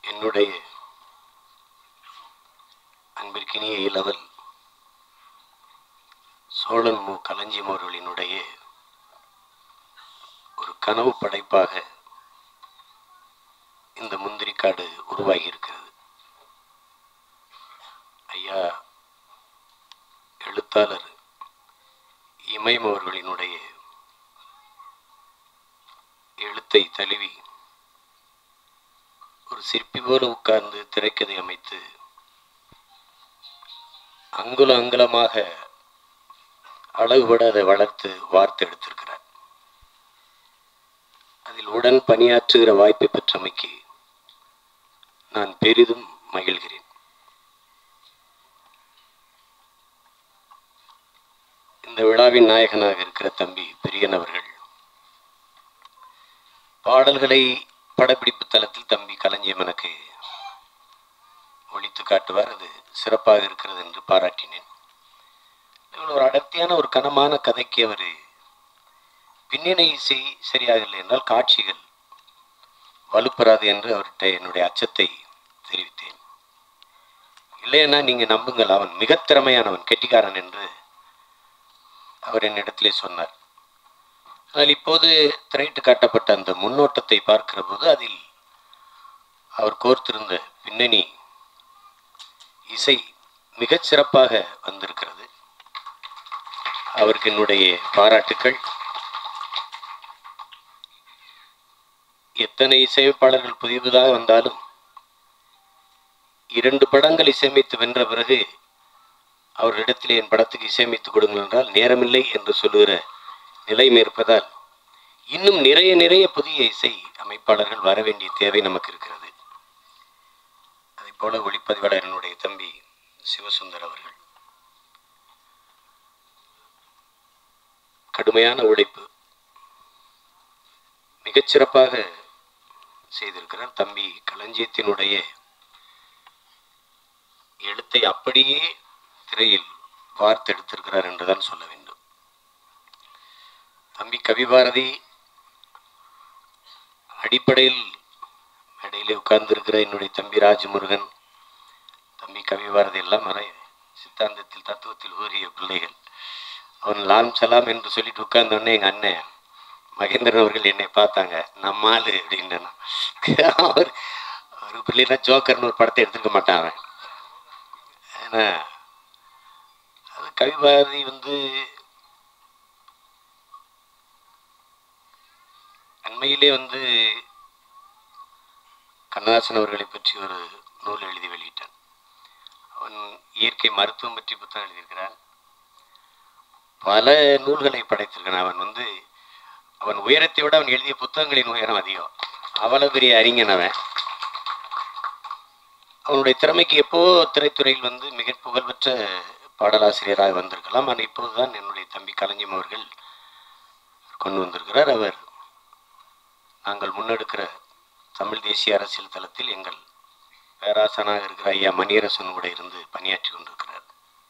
என்னுடைய அன்பிற்கினிய இளவல் சோழன் மு. களஞ்சியம் அவர்களினுடைய ஒரு கனவு படைப்பாக இந்த முந்திரிக்காடு உருவாகி இருக்கிறது. ஐயா எழுத்தாளர் இமயம் அவர்களினுடைய எழுத்தை தழுவி ஒரு சிற்பி போல உட்கார்ந்து திரைக்கதை அமைத்து அங்குல அங்குலமாக அளவுபட அதை வளர்த்து வார்த்தெடுத்திருக்கிறார். அதில் உடன் பணியாற்றுகிற வாய்ப்பை பெற்றமைக்கு நான் பெரிதும் மகிழ்கிறேன். இந்த விழாவின் நாயகனாக இருக்கிற தம்பி பிரியன் அவர்கள் பாடல்களை படப்பிடிப்பு தளத்தில் தம்பி களஞ்சியம் எனக்கு ஒழித்து காட்டுவார். அது சிறப்பாக இருக்கிறது என்று பாராட்டினேன். ஒரு அடர்த்தியான ஒரு கனமான கதைக்கு அவர் பின்னணி இசை சரியாக இல்லை என்றால் காட்சிகள் வலுப்பெறாது என்று அவர்கிட்ட என்னுடைய அச்சத்தை தெரிவித்தேன். இல்லைன்னா நீங்க நம்புங்கள், அவன் மிக திறமையானவன், கெட்டிக்காரன் என்று அவர் என்னிடத்திலே சொன்னார். ஆனால் இப்போது திரையிட்டு காட்டப்பட்ட அந்த முன்னோட்டத்தை பார்க்கிற போது அதில் அவர் கோர்த்திருந்த பின்னணி இசை மிகச் சிறப்பாக வந்திருக்கிறது. அவருக்கு என்னுடைய பாராட்டுக்கள். எத்தனை இசையமைப்பாளர்கள் புதியதாக வந்தாலும் 2 படங்கள் இசையமைத்து வென்ற பிறகு அவர்களிடத்தில் என் படத்துக்கு இசையமைத்துக் கொடுங்கள் என்றால் நேரமில்லை என்று சொல்லுகிற நிலைமை இருப்பதால் இன்னும் நிறைய புதிய இசை அமைப்பாளர்கள் வர வேண்டிய தேவை நமக்கு இருக்கிறது. அதை போல ஒளிப்பதிவாளர் என்னுடைய தம்பி சிவசுந்தர் அவர்கள் கடுமையான உழைப்பு மிகச்சிறப்பாக செய்திருக்கிறார். தம்பி களஞ்சியத்தினுடைய எழுத்தை அப்படியே திரையில் வார்த்தெடுத்திருக்கிறார் என்றுதான் சொல்ல வேண்டும். தம்பி கவிபாரதி அடிப்படையில் மேடையிலே உட்கார்ந்திருக்கிற என்னுடைய தம்பி ராஜமுருகன், தம்பி கவிபாரதி எல்லாம் சித்தாந்தத்தில் தத்துவத்தில் ஊறிய பிள்ளைகள். அவன் லாம் சலாம் என்று சொல்லிட்டு உட்கார்ந்தோடனே எங்க அண்ணன் மகேந்திரன் அவர்கள் என்னை பார்த்தாங்க, நம்மாலு அப்படின்னு. அவர் ஒரு பிள்ளைனா ஜோக்கர்னு ஒரு படத்தை எடுத்துக்க மாட்டான் அவன். ஏன்னா அது கவிபாரதி அண்மையிலே கண்ணதாசன் அவர்களை பற்றி ஒரு நூல் எழுதி வெளியிட்டான். அவன் இயற்கை மருத்துவம் பற்றி புத்தகம் எழுதியிருக்கிறான். பல நூல்களை படைத்திருக்கான். அவன் உயரத்தை விட அவன் எழுதிய புத்தகங்களின் உயரம் அதிகம். அவ்வளவு பெரிய அறிஞன் அவன். அவனுடைய திறமைக்கு எப்போ திரைத்துறையில் மிக புகழ்பெற்ற பாடலாசிரியராக வந்திருக்கலாம். ஆனால் இப்போதுதான் என்னுடைய தம்பி களஞ்சியம் அவர்கள் கொண்டு வந்திருக்கிறார். அவர் நாங்கள் முன்னெடுக்கிற தமிழ் தேசிய அரசியல் தளத்தில் எங்கள் பேராசனாக இருக்கிற ஐயா மணியரசன் கூட இருந்து பணியாற்றி கொண்டிருக்கிறார்.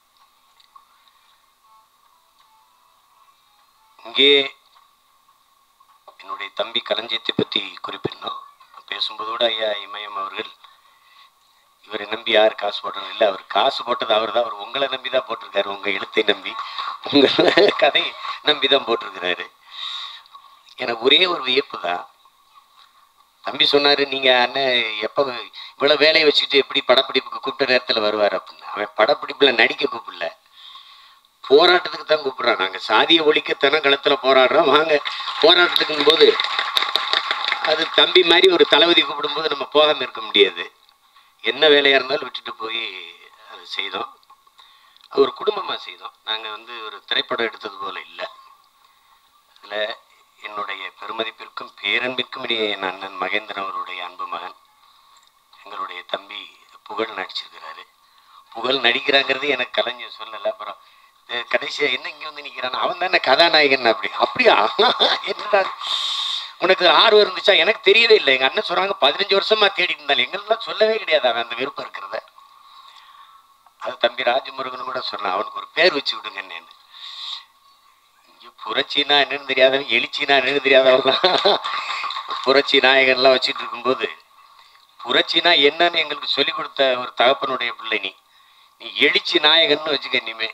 இங்கே என்னுடைய தம்பி களஞ்சியத்தை பற்றி குறிப்பிடணும். பேசும்போது கூட ஐயா இமயம் அவர்கள் இவரை நம்பி யார் காசு போட்டது இல்லை, அவர் காசு போட்டது அவர் தான். அவர் உங்களை நம்பி தான் போட்டிருக்காரு, உங்க எழுத்தை நம்பி, உங்கள் கதை நம்பி தான் போட்டிருக்கிறாரு. எனக்கு ஒரே ஒரு வியப்பு தான். தம்பி சொன்னாரு, நீங்க அண்ணன் எப்ப இவ்வளவு வேலையை வச்சுக்கிட்டு எப்படி படப்பிடிப்புக்கு கூப்பிட்ட நேரத்தில் வருவார் அப்படின்னு. அவன் படப்பிடிப்புல நடிக்க கூப்பிடல, போராட்டத்துக்கு தான் கூப்பிடுறான். நாங்க சாதியை ஒழிக்கத்தான களத்துல போராடுறோம், வாங்க போராட்டத்துக்கும் போது அது தம்பி மாதிரி ஒரு தளபதி கூப்பிடும்போது நம்ம போகாம இருக்க முடியாது. என்ன வேலையா இருந்தாலும் விட்டுட்டு போய் அது செய்தோம். ஒரு குடும்பமா செய்தோம். நாங்க ஒரு திரைப்படம் எடுத்தது போல இல்லை. அதுல என்னுடைய பெருமதிப்பிற்கும் பேரன்பிற்கும் இடையே என் அண்ணன் மகேந்திரன் அவருடைய அன்பு மகன் எங்களுடைய தம்பி புகழ் நடிச்சிருக்கிறாரு. புகழ் நடிக்கிறாங்கிறது எனக்கு களஞ்சியம் சொல்லலை. அப்புறம் கடைசியா என்ன இங்க நிக்கிறான், அவன் தானே கதாநாயகன். அப்படியா என்னடா உனக்கு ஆர்வம் இருந்துச்சா? எனக்கு தெரியவே இல்லை. எங்க அண்ணன் சொல்றாங்க 15 வருஷமா தேடிட்டு இருந்தாலும் எங்கெல்லாம் சொல்லவே கிடையாது அவன் அந்த விருப்பம் இருக்கிறத. அது தம்பி ராஜமுருகன் கூட சொன்னான், அவனுக்கு ஒரு பேர் வச்சு விடுங்க என்னன்னு. புரட்சினா என்னன்னு தெரியாதவன், எழுச்சினா என்னன்னு தெரியாதவன்லாம் புரட்சி நாயகன்லாம் வச்சுட்டு இருக்கும்போது புரட்சினா என்னன்னு எங்களுக்கு சொல்லிக் கொடுத்த ஒரு தகப்பனுடைய பிள்ளை நீ. நீ எழுச்சி நாயகன்னு வச்சுக்க. இனிமே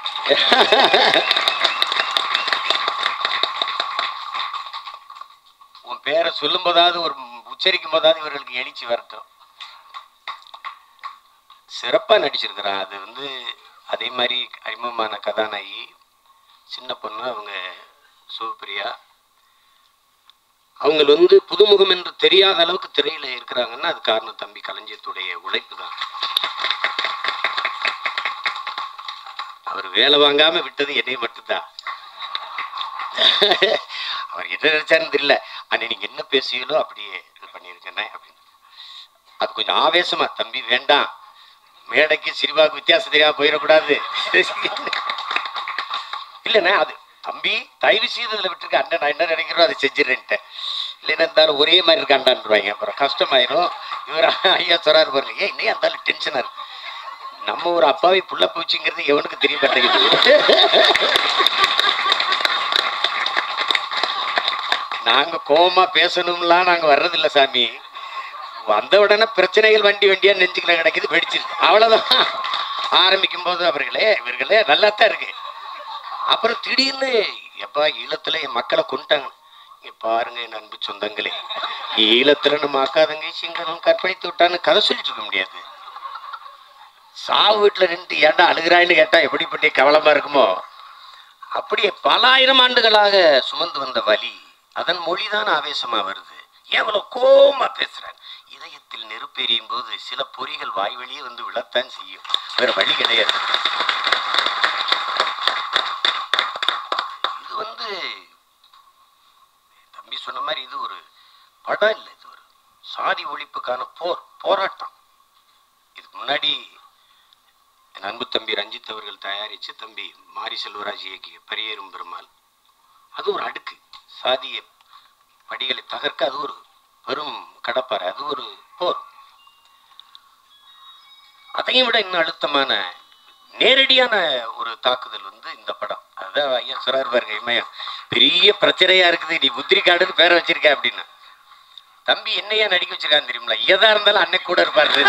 உன் பேரை சொல்லும் போதாவது, ஒரு உச்சரிக்கும் போதாவது இவர்களுக்கு எழுச்சி வரட்டும். சிறப்பா நடிச்சிருக்கிறான். அது வந்து அதே மாதிரி அறிமுகமான கதாநாயகி சின்ன பொண்ணு, அவங்க சிவபிரியா. அவங்க வந்து புதுமுகம் என்று தெரியாத அளவுக்கு திரையில இருக்கிறாங்கன்னா அது காரணம் தம்பி களஞ்சியத்துடைய உழைப்பு தான். அவர் வேலை வாங்காம விட்டது என்னை மட்டும்தான். அவர் என்ன நினைச்சாருன்னு தெரியல. ஆனா நீங்க என்ன பேசுவீங்களோ அப்படியே இது பண்ணிருக்கேன் அப்படின்னு. அது கொஞ்சம் ஆவேசமா, தம்பி வேண்டாம், மேடைக்கு சினிமாவுக்கு வித்தியாசம் தெரியாம போயிடக்கூடாது. இல்லைண்ணா, அது தம்பி தயவு செய்ததுல விட்டுருக்க அண்ணன், நான் என்ன நினைக்கிறோம் அதை செஞ்சிடறேன்ட்டேன். இல்லைன்னா இருந்தாலும் ஒரே மாதிரி இருக்காண்டான்ருவாங்க, அப்புறம் கஷ்டமாயிரும். இவர் ஐயா சொல்றாரு பாருங்க, ஏன் இன்னும் இருந்தாலும் டென்ஷனா இருக்கு. நம்ம ஒரு அப்பாவை புள்ள போச்சுங்கிறது எவனுக்கு தெரிய மாட்டேங்குது. நாங்க கோபமா பேசணும்லாம் நாங்க வர்றதில்ல சாமி. வந்த உடனே பிரச்சனைகள் வண்டி வண்டியா நெஞ்சுக்கல கிடைக்குது, வெடிச்சிருக்கு, அவ்வளவுதான். ஆரம்பிக்கும் போது இவர்களே நல்லா தான் இருக்கு. அப்புறம் திடீர்னு எப்பா ஈழத்துல என் மக்களை கொண்டுட்டாங்க. இங்க பாருங்க என் அன்பு சொந்தங்களே, ஈழத்துல நம்ம அக்கா தங்கை சிங்கனும் கற்பழித்து விட்டான்னு கதை சொல்லிட்டு இருக்க முடியாது. சாவு வீட்டுல நின்று ஏன்டா அழுகிறாயின்னு கேட்டா எப்படிப்பட்ட கவலமா இருக்குமோ, அப்படியே பல ஆயிரம் ஆண்டுகளாக சுமந்து வந்த வலி, அதன் மொழிதான் ஆவேசமா வருது. எவ்வளவு கோபமா பேசுறாங்க. இதயத்தில் நெருப்பெறியும் போது சில பொறிகள் வாய் வழியே வந்து விழத்தான் செய்யும், வேற வழி கிடையாது. இது வந்து தம்பி சொன்ன மாதிரி இது ஒரு படம் இல்லை, இது ஒரு சாதி ஒழிப்புக்கான போராட்டம். இதுக்கு முன்னாடி என் அன்பு தம்பி ரஞ்சித் அவர்கள் தயாரிச்சு தம்பி மாரி செல்வராஜ் இயக்கிய பரியேறும் பெருமாள், அது ஒரு அடுக்கு சாதிய படிகளை தகர்க்க, அது ஒரு பெரும் கடப்பாறை, அது ஒரு போர். அதையும் விட இன்னும் அழுத்தமான நேரடியான ஒரு தாக்குதல் வந்து இந்த படம். அதான் ஐயா சொல்றாரு பாருங்க, இமயம் பெரிய பிரச்சனையா இருக்குது, நீ புத்திரி காடுன்னு பேரை வச்சிருக்க அப்படின்னு. தம்பி என்னையா நடிக்க வச்சிருக்கான்னு தெரியுங்களா? எதா இருந்தாலும் அன்னை கூட இருப்பாரு,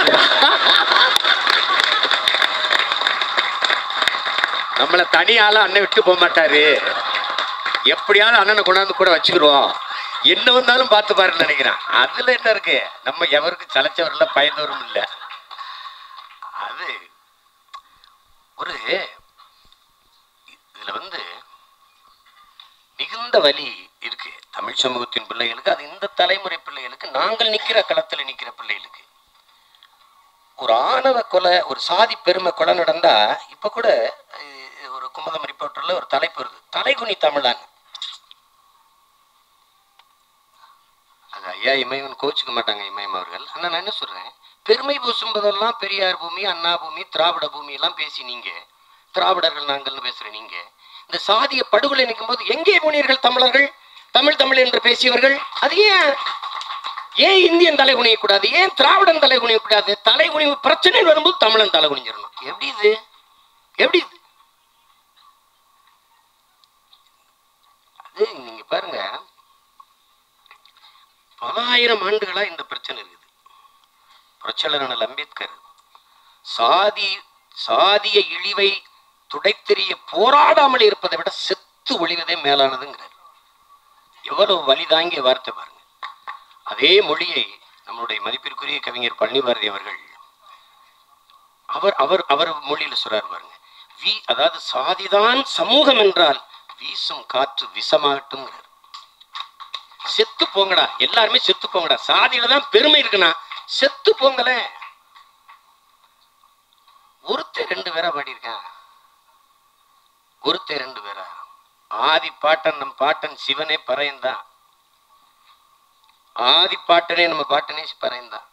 நம்மளை தனியால அண்ணன் விட்டு போக மாட்டாரு, எப்படியாவது அண்ணனை கொண்டாந்து கூட வச்சுக்கிறோம், என்ன வந்தாலும் பார்த்து பாருன்னு நினைக்கிறான். அதுல என்ன இருக்கு, நம்ம எவருக்கு சலைச்சவர்ல பயந்தவரும் இல்லை. அது ஒரு இதுல வந்து மிகுந்த வலி இருக்கு தமிழ் சமூகத்தின் பிள்ளைகளுக்கு. அது இந்த தலைமுறை பிள்ளைகளுக்கு, நாங்கள் நிக்கிற களத்துல நிக்கிற பிள்ளைகளுக்கு. ஒரு ஆணவ கொலை, ஒரு சாதி பெருமை கொலை நடந்தா, இப்ப கூட ஒரு குமுதம் ரிப்போர்ட்டர்ல ஒரு தலைப்பு வருது, தலைகுனி தமிழான். அது ஐயா இமயம் கோச்சுக்க மாட்டாங்க இமயம் அவர்கள். ஆனா நான் என்ன சொல்றேன், பெருமை பூசும்போதெல்லாம் பெரியார் பூமி, அண்ணா பூமி, திராவிட பூமி எல்லாம் பேசி நீங்க திராவிடர்கள் நாங்கள்னு பேசுற நீங்க, இந்த சாதிய படுகொலை நிற்கும் போது எங்கே போனீர்கள் தமிழர்கள், தமிழ் என்று பேசியவர்கள்? அது ஏன் இந்தியன் தலை குனிய கூடாது, ஏன் திராவிடன் தலை குனிய கூடாது? தலைகுனிவு பிரச்சனை வரும்போது தமிழன் தலை குனிஞ்சிடணும். எப்படி இது, எப்படி இது? அது நீங்க பாருங்க, பல ஆயிரம் ஆண்டுகளா இந்த பிரச்சனை இருக்குது. புரட்சியாளர் அம்பேத்கர் சாதிய இழிவை துடைத்தெறிய போராடாமல் இருப்பதை விட செத்து ஒழிவதே மேலானதுங்கிறார். எவ்வளவு வலி தாங்கிய வார்த்தை பாருங்க. அதே மொழியை நம்மளுடைய மதிப்பிற்குரிய கவிஞர் பழனிபாரதி அவர்கள் அவர் மொழியில சொல்றார் பாருங்க, அதாவது சாதிதான் சமூகம் என்றால் வீசும் காற்று விஷமாகட்டும். செத்து போங்கடா, எல்லாருமே செத்து போங்கடா, சாதியில தான் பெருமை இருக்குன்னா செத்து போங்கல. ஒருத்தர் 2 பேரா பாடியிருக்கான், ஒருத்தர் 2 பேரா. ஆதி பாட்டன் நம் பாட்டன் சிவனே பறையந்தான், ஆதி பாட்டனே நம்ம பாட்டனே பறையந்தான்.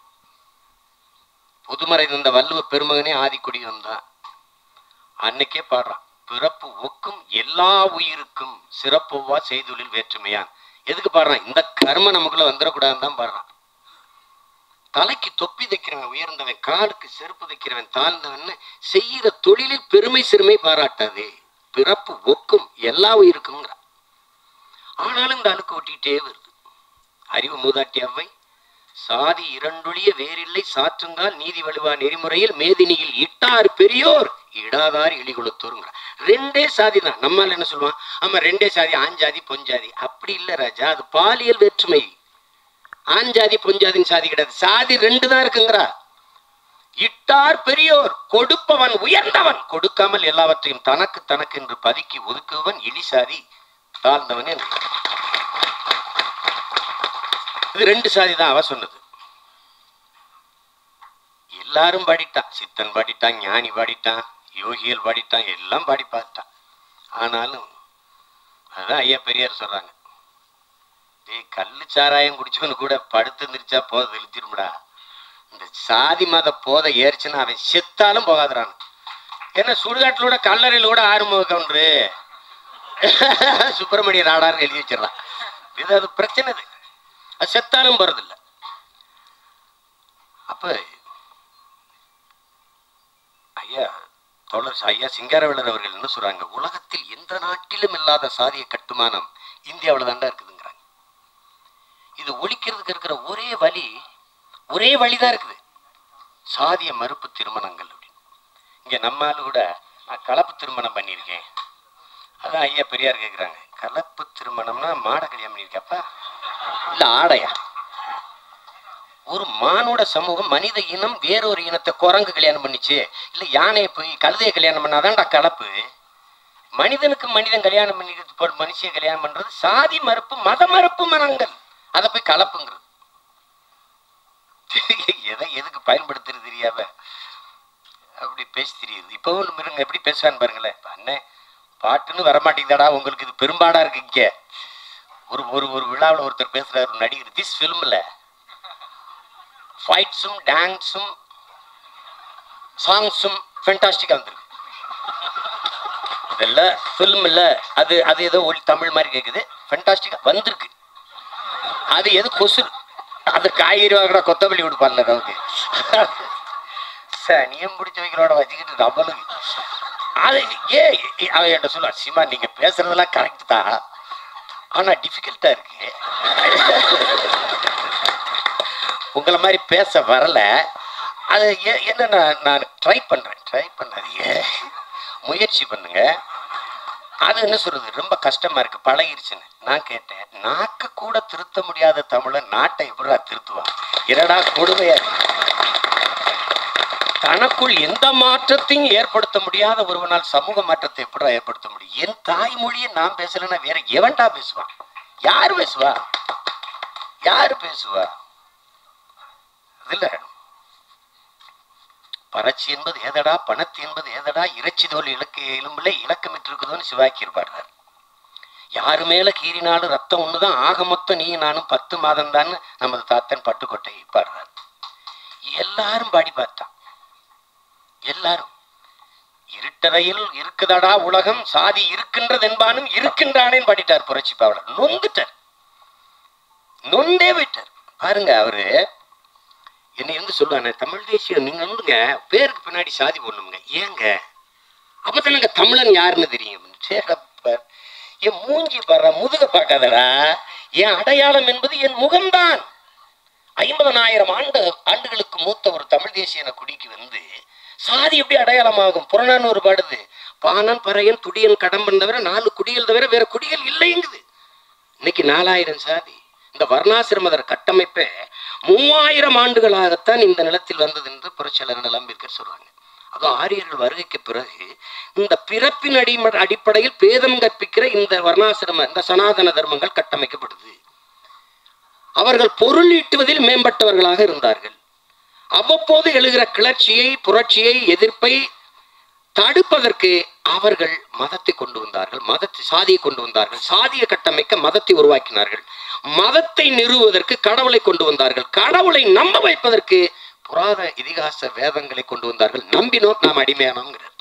புதுமறை தந்த வள்ளுவ பெருமகனே ஆதிக்குடி வந்தான். அன்னைக்கே பாடுறான், பிறப்பு ஒக்கும் எல்லா உயிருக்கும் சிறப்புவா செய்தொழில் வேற்றுமையான். எதுக்கு பாடுறான்? இந்த கர்ம நமக்குள்ள வந்துடக்கூடாதுன்னு தான் பாடுறான். தலைக்கு தொப்பி தைக்கிறவன் உயர்ந்தவன், காலுக்கு செருப்பு தைக்கிறவன் தாழ்ந்தவன், செய்யற தொழிலில் பெருமை சிறுமை பாராட்டாதே, பிறப்பு ஒக்கும் எல்லா உயிருக்கும். ஆனாலும் இந்த அழுக்கு ஒட்டிக்கிட்டே வருது. அறிவு மூதாட்டி அவ்வை சாதி இரண்டொழிய வேறில்லை சாற்றுங்கால் நீதி வலுவா நெறிமுறையில் மேதினியில் இட்டார் பெரியோர் இடாதார் இழிகுலத்தோருங்கிற. ரெண்டே சாதி தான். நம்மால் என்ன சொல்லுவான், ஆமா ரெண்டே சாதி, ஆஞ்சாதி பொஞ்சாதி. அப்படி இல்லை ராஜா, அது பாலியல் வேற்றுமை. ஆஞ்சாதி பொஞ்சாதின்னு சாதி கிடையாது, சாதி ரெண்டு தான் இருக்குங்கிறா. இட்டார் பெரியோர், கொடுப்பவன் உயர்ந்தவன், கொடுக்காமல் எல்லாவற்றையும் தனக்கு தனக்கு என்று பதுக்கி ஒதுக்குவன் இழிசாதி தாழ்ந்தவன் என்று. இது ரெண்டு சாதி தான் அவ சொன்னது. எல்லாரும் பாடிட்டான், சித்தன் பாடிட்டான், ஞானி பாடிட்டான், யோகிகள் பாடிட்டான், எல்லாம் பாடி பார்த்தான். ஆனாலும் அதான் ஐயா பெரியார் சொல்றாங்க, கள்ளு சாராயம் குடிச்சவனு கூட படுத்து நிறுச்சா போத தெளிச்சிருமுடா, இந்த சாதி மத போதை ஏறிச்சுன்னா அவன் செத்தாலும் போகாதுறான். ஏன்னா சுடுகாட்டிலோட கல்லறையில கூட ஆறுமுக கவுண்டரு சுப்பிரமணிய நாடார்னு எழுதி வச்சிடறான். இது அது பிரச்சனை, அது செத்தாலும் போறதில்லை. அப்ப ஐயா தோழர் ஐயா சிங்காரவேலர் அவர்கள் என்ன சொல்றாங்க, உலகத்தில் எந்த நாட்டிலும் இல்லாத சாதிய கட்டுமானம் இந்தியாவில் தாண்டா இருக்குதுங்கிறாங்க. இது ஒழிக்கிறதுக்கு இருக்கிற ஒரே வழிதான் இருக்குது, சாதிய மறுப்பு திருமணங்கள் அப்படின்னு. இங்க நம்மால கூட நான் கலப்பு திருமணம் பண்ணியிருக்கேன். அதான் ஐயா பெரியார் கேட்குறாங்க, கலப்பு திருமணம்னா மாடை கல்யாணம் பண்ணியிருக்கப்பா இல்ல ஆடையா? ஒரு மானோட சமூகம், மனித இனம் வேறொரு இனத்தை குரங்கு கல்யாணம் பண்ணிச்சு, இல்ல யானையை போய் கழுதையை கல்யாணம் பண்ணாதான்டா கலப்பு. மனிதனுக்கு மனிதன் கல்யாணம் பண்ணிட்டு மனுஷியை கல்யாணம் பண்றது சாதி மறுப்பு மத மறுப்பு மனங்கள். அதை போய் கலப்புங்கிறது எதை எதுக்கு பயன்படுத்துறது தெரியாம அப்படி பேசி தெரியுது. இப்பவும் இருங்க எப்படி பேசுவான்னு பாருங்களேன். அண்ணன் பாட்டுன்னு வரமாட்டேங்குதாடா உங்களுக்கு, இது பெரும்பாடா இருக்கு. இங்க ஒரு ஒரு ஒரு விழாவில் ஒருத்தர் பேசுறாரு, ஒரு நடிகர், திஸ் ஃபிலிம்ல ஃபைட்ஸும் டான்ஸும் சாங்ஸும் ஃபென்டாஸ்டிக்கா வந்திருக்கு. இதெல்லாம் ஃபிலிம் இல்ல, அது அது ஏதோ ஒரு தமிழ் மாதிரி கேட்குது, ஃபென்டாஸ்டிக்கா வந்திருக்கு. அது எது கொசு, அது காய்கறி வாங்குற கொத்தமல்லி கொடுப்பான்ல நமக்கு, சனியம் பிடிச்ச வைக்கிறோட வச்சுக்கிட்டு நம்மளுக்கு அது அவன் என்கிட்ட சொல்லுவான், சிமா நீங்க பேசுறதெல்லாம் கரெக்ட் தான், ஆனா டிஃபிகல்ட்டா இருக்கு, உங்களை மாதிரி பேச வரல. அது என்ன நான் ட்ரை பண்ணாதீங்க, முயற்சி பண்ணுங்க. அது என்ன சொல்றது, ரொம்ப கஷ்டமா இருக்கு, பழகிருச்சுன்னு. நான் கேட்டேன், நாக்க கூட திருத்த முடியாத தமிழன் நாட்டை எப்படா திருத்துவான்? என்னடா கொடுமையா இருக்கு. தனக்குள் எந்த மாற்றத்தையும் ஏற்படுத்த முடியாத ஒருவனால் சமூக மாற்றத்தை எப்படா ஏற்படுத்த முடியும்? என் தாய்மொழியை நான் பேசலன்னா வேற எவன்டா பேசுவான்? யாரு பேசுவா? அதுல பறச்சி என்பது ஏதடா, பணத்து என்பது ஏதடா, இறைச்சி தோல் எலும்புல இலக்கமிட்டு இருக்குதுன்னு சிவாக்கி இருப்பாரு. யாரு மேல கீறினாலும் ரத்தம் ஒண்ணுதான், ஆக மொத்தம் நீ நானும் 10 மாதம் தான் நமது தாத்தன் பட்டுக்கோட்டை பாடுறார். எல்லாரும் பாடி பார்த்தான், எல்லாரும். இருட்டறையில் இருக்குதடா உலகம், சாதி இருக்கின்றது என்பானும் இருக்கின்றானேன்னு பாடிட்டார் புரட்சி பாவலர். நொந்தே விட்டார். பாருங்க, அவரு என்னை வந்து சொல்லுவாங்க, தமிழ் தேசியம் நீங்க வந்துங்க பேருக்கு பின்னாடி சாதி போடணுங்க. ஏங்க அப்பதான் நாங்க தமிழன் யாருன்னு தெரியும். சேரப்ப என் மூஞ்சி பாடுற, முதுக பார்க்காதடா, என் அடையாளம் என்பது என் முகம்தான். 50,000 ஆண்டுகளுக்கு மூத்த ஒரு தமிழ் தேசியன குடிக்கு வந்து சாதி எப்படி அடையாளமாகும்? புறநானூறு பாடுது, பாணன் பறையன் துடியன் கடம்பன் தவிர 4 குடிகள் தவிர வேற குடிகள் இல்லைங்குது. இன்னைக்கு 4000 சாதி. இந்த வர்ணாசிரமதர் கட்டமைப்பே 3000 ஆண்டுகளாகத்தான் இந்த நிலத்தில் வந்தது என்று புரட்சியாளர் அம்பேத்கர் சொல்றாங்க. அதுவும் ஆரியர்கள் வருகைக்கு பிறகு இந்த பிறப்பின் அடிப்படையில் பேதம் கற்பிக்கிற இந்த வர்ணாசிரம, இந்த சனாதன தர்மங்கள் கட்டமைக்கப்படுது. அவர்கள் பொருள் ஈட்டுவதில் மேம்பட்டவர்களாக இருந்தார்கள். அவ்வப்போது எழுகிற கிளர்ச்சியை, புரட்சியை, எதிர்ப்பை தடுப்பதற்கு அவர்கள் மதத்தை கொண்டு வந்தார்கள், சாதியை கொண்டு வந்தார்கள், சாதியை கட்டமைக்க மதத்தை உருவாக்கினார்கள், மதத்தை நிறுவுவதற்கு கடவுளை கொண்டு வந்தார்கள், கடவுளை நம்ப வைப்பதற்கு புராத இதிகாச வேதங்களை கொண்டு வந்தார்கள். நம்பினோர் நாம் அடிமையானோங்கிறார்.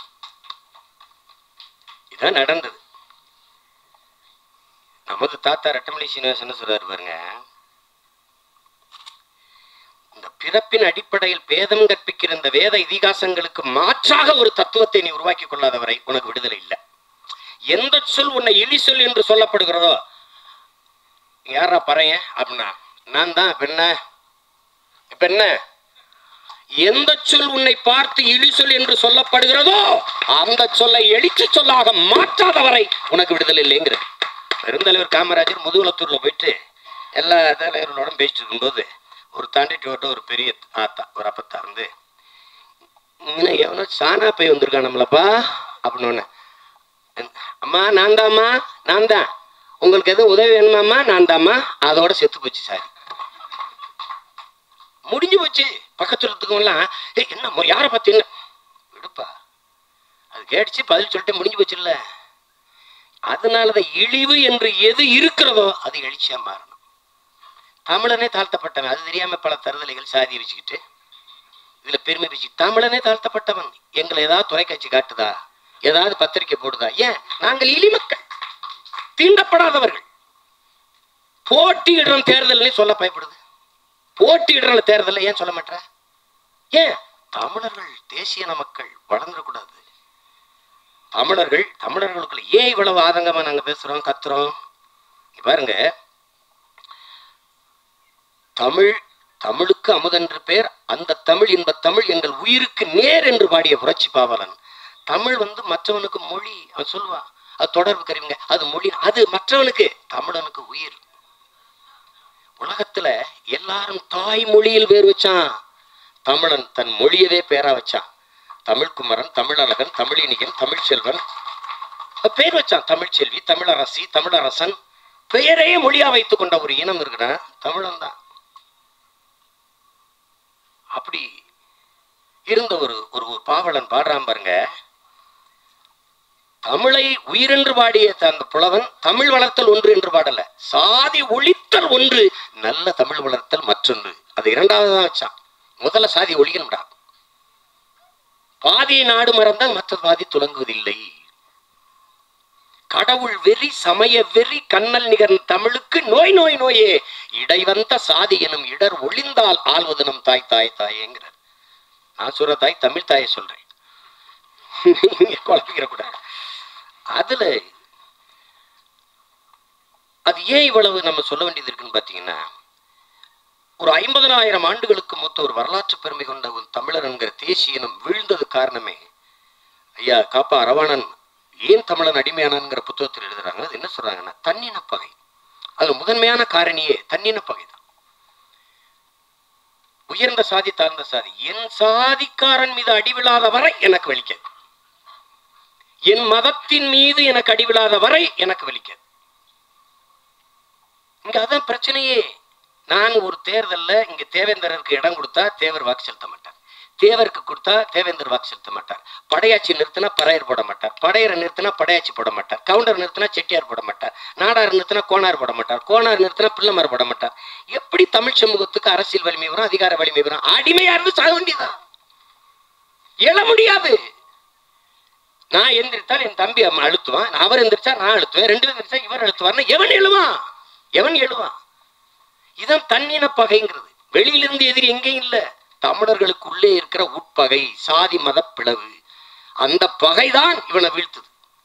இதான் நடந்தது. நமது தாத்தா ரெட்டமலை சீனிவாசன் சொல்றாரு பாருங்க, இந்த பிறப்பின் அடிப்படையில் பேதம் கற்பிக்கிற இந்த வேத இதிகாசங்களுக்கு மாற்றாக ஒரு தத்துவத்தை நீ உருவாக்கி கொள்ளாதவரை உனக்கு விடுதலை இல்லை. எந்த சொல் உன்னை இழி சொல் என்று சொல்லப்படுகிறதோ, யாரா பறையன் அப்படின்னா நான் தான், பெண்ண என்ன? எந்த சொல் உன்னை பார்த்து இழிசொல் என்று சொல்லப்படுகிறதோ அந்த சொல்லை எழுச்சி சொல்லாக மாற்றாதவரை உனக்கு விடுதலை இல்லைங்கிற. பெருந்தலைவர் காமராஜர் முதுகுளத்தூர்ல போயிட்டு எல்லா தலைவர்களோட பேசிட்டு இருக்கும்போது ஒரு தாண்டிட்டு ஓட்ட ஒரு பெரிய ஆத்தா ஒரு அப்பத்தா வந்து, எவனோ சானா போய் வந்திருக்கான் நம்மளப்பா அப்படின்னு. அம்மா நான் தாம்மா, நான் தான், உங்களுக்கு எதுவும் உதவி வேணுமாம்மா, நான் தாம்மா. அதோட செத்து போச்சு சாரி, முடிஞ்சு போச்சு. பக்கத்துல இருக்கவங்கலாம் என்ன யாரை பார்த்தீங்க விடுப்பா, அது கேட்டுச்சு பதில் சொல்லிட்டு முடிஞ்சு போச்சு இல்ல. அதனாலதான் இழிவு என்று எது இருக்கிறதோ அது எழுச்சியா மாறணும். தமிழனே தாழ்த்தப்பட்டவன், அது தெரியாம பல தருதலைகள் சாதியை வச்சுக்கிட்டு இதுல பெருமை வச்சு தமிழனே தாழ்த்தப்பட்டவன். எங்களை ஏதாவது தொலைக்காட்சி காட்டுதா, ஏதாவது பத்திரிக்கை போடுதா? ஏன்? நாங்கள் இழிமக்கள், தீண்டப்படாதவர்கள். போட்டியிடுற தேர்தல் சொல்ல பயப்படுது, போட்டியிடுற தேர்தல் ஏன் சொல்ல மாட்டேற? ஏன்? தமிழர்கள் தேசியன மக்கள் வளர்ந்துடக்கூடாது. தமிழர்களுக்குள்ள ஏன் இவ்வளவு ஆதங்கமா நாங்க பேசுறோம் கத்துறோம்? பாருங்க, தமிழுக்கு அமுதென்று பேர், அந்த தமிழ் இன்ப தமிழ் எங்கள் உயிருக்கு நேர் என்று பாடிய புரட்சி பாவலன். தமிழ் மற்றவனுக்கு மொழி, அவன் சொல்லுவான், அது தொடர்பு கருவிங்க, அது மொழி, அது மற்றவனுக்கு. தமிழனுக்கு உயிர். உலகத்துல எல்லாரும் தாய்மொழியில் பேர் வச்சான், தமிழன் தன் மொழியவே பேரா வச்சான். தமிழ்குமரன், தமிழழகன், தமிழினியன், தமிழ்ச்செல்வன் பேர் வச்சான். தமிழ்ச்செல்வி, தமிழரசி, தமிழரசன் பெயரையே மொழியா வைத்துக் கொண்ட ஒரு இனம் இருக்கிற தமிழன் தான். அப்படி இருந்த ஒரு பாவலன் பாடுறான் பாருங்க. தமிழை உயிரென்று பாடிய அந்த புலவன் தமிழ் வளர்த்தல் ஒன்று என்று பாடல, சாதி ஒழித்தல் ஒன்று, நல்ல தமிழ் வளர்த்தல் மற்றொன்று. அது இரண்டாவது தான் வச்சான். முதல்ல சாதி ஒழிக்கணும்டா, பாதியை நாடு மறந்தால் மற்ற பாதி துலங்குவதில்லை. கடவுள் வெறி, சமய வெறி, கண்ணல் நிகர் தமிழுக்கு நோய் நோய் நோயே, இடைவந்த சாதி எனும் இடர் ஒளிந்தால் ஆள்வது நம் தாய் தாய் தாயேங்கிறார். நான் சொல்ற தாய் தமிழ் தாயை சொல்றேன், குழப்பிக்கிற கூடாது. அதுல அது ஏன் இவ்வளவு நம்ம சொல்ல வேண்டியது இருக்குன்னு பாத்தீங்கன்னா, ஒரு 50,000 ஆண்டுகளுக்கு மூத்த ஒரு வரலாற்று பெருமை கொண்ட ஒரு தமிழர் என்கிற தேசியனம் வீழ்ந்தது காரணமே ஐயா காப்பா அரவாணன் ஏன் தமிழன் அடிமையானான்ங்கிற புத்தகத்தில் எழுதுறாங்க. அது என்ன சொல்றாங்கன்னா, தன்னினப்பகை. அது முதன்மையான காரணியே தன்னினப்பகை தான். உயர்ந்த சாதி தாழ்ந்த சாதி, என் சாதிக்காரன் மீது அடிவிழாத வரை எனக்கு வலிக்காது, என் மதத்தின் மீது எனக்கு அடிவிழாத வரை எனக்கு வலிக்காது. இங்க அதான் பிரச்சனையே. நான் ஒரு தேர்தல்ல இங்க தேவேந்திரருக்கு இடம் கொடுத்தா தேவர் வாக்கு செலுத்த மாட்டார், தேவருக்கு கொடுத்தா தேவேந்தர் வாக்கு செலுத்த மாட்டார், படையாட்சி நிறுத்தினா பறையர் போட மாட்டார், படையரை நிறுத்தினா படையாட்சி போட மாட்டார், கவுண்டர் நிறுத்தினா செட்டியார் போட மாட்டார், நாடார் நிறுத்தினா கோனார் போட மாட்டார், கோனார் நிறுத்தினா பிள்ளைமார் போட மாட்டார். எப்படி தமிழ் சமூகத்துக்கு அரசியல் வலிமை வரும், அதிகார வலிமை வரும்? அடிமையா இருந்து சாக வேண்டியதான், எழ முடியாது. நான் எந்திரித்தால் என் தம்பி அழுத்துவான், அவர் எந்திரிச்சா நான் அழுத்துவேன், 2 பேர் எந்திரிச்சா இவர் அழுத்துவார்னா எவன் எழுவான்? எவன் எழுவான்? இதான் தன்னின பகைங்கிறது. வெளியிலிருந்து எதிரி எங்கேயும் இல்ல, தமிழர்களுக்கு உள்ளே இருக்கிற உட்பகை, சாதி மத பிளவு, அந்த பகைதான் இவனை வீழ்த்துது.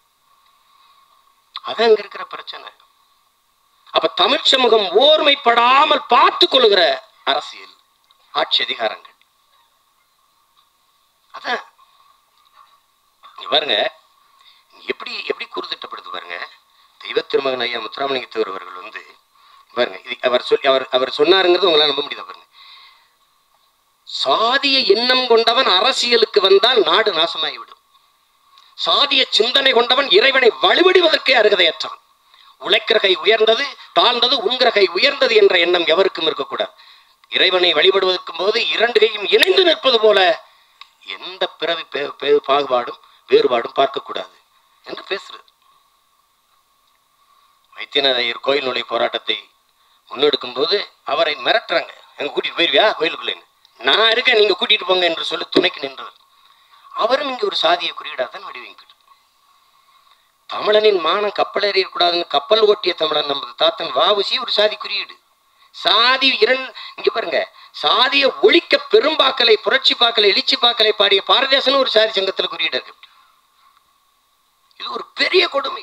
அதான் இங்க இருக்கிற பிரச்சனை. அப்ப தமிழ் சமூகம் ஓர்மைப்படாமல் பார்த்து கொள்ளுகிற அரசியல் ஆட்சி அதிகாரங்கள் அதான் பாருங்க. எப்படி எப்படி கூறுதிட்டப்படுது பாருங்க. தெய்வ திருமகன் ஐயா முத்துராமலிங்க தேவர் அவர்கள் பாருங்க, அவர் சொன்னாருங்கிறது உங்களால் நம்ப முடியுதா பாருங்க. சாதிய எண்ணம் கொண்டவன் அரசியலுக்கு வந்தால் நாடு நாசமாகிவிடும். சாதிய சிந்தனை கொண்டவன் இறைவனை வழிபடுவதற்கே அருகதையற்றவன். உழைக்கிற கை உயர்ந்தது, தாழ்ந்தது, உண்கிற கை உயர்ந்தது என்ற எண்ணம் எவருக்கும் இருக்கக்கூடாது. இறைவனை வழிபடுவதற்கும் போது 2 கையும் இணைந்து நிற்பது போல எந்த பிறவி பாகுபாடும் வேறுபாடும் பார்க்கக்கூடாது என்று பேசுறது. வைத்தியநாத ஐயர் கோயில் நுழை போராட்டத்தை முன்னெடுக்கும் போது அவரை மிரட்டுறாங்க, எங்க கூட்டிட்டு போயிருவியா கோயிலுக்குள்ளேன்னு. நான் இருக்கேன், நீங்க கூட்டிட்டு போங்க என்று சொல்லி துணைக்கு நின்றவர். அவரும் இங்க ஒரு சாதியை குறியீடாதான் வடிவமைக்கிட்டு. தமிழனின் மானம் கப்பல் எறியக்கூடாதுன்னு கப்பல் ஓட்டிய தமிழன் நமது தாத்தன் வாவுசி ஒரு சாதி குறியீடு. சாதி இங்க பாருங்க, சாதிய ஒழிக்க பெரும்பாக்கலை, புரட்சி பாக்கலை, எழுச்சி பாக்கலை பாடிய பாரதேசன் ஒரு சாதி சங்கத்துல குறியீடு இருக்கு. இது ஒரு பெரிய கொடுமை.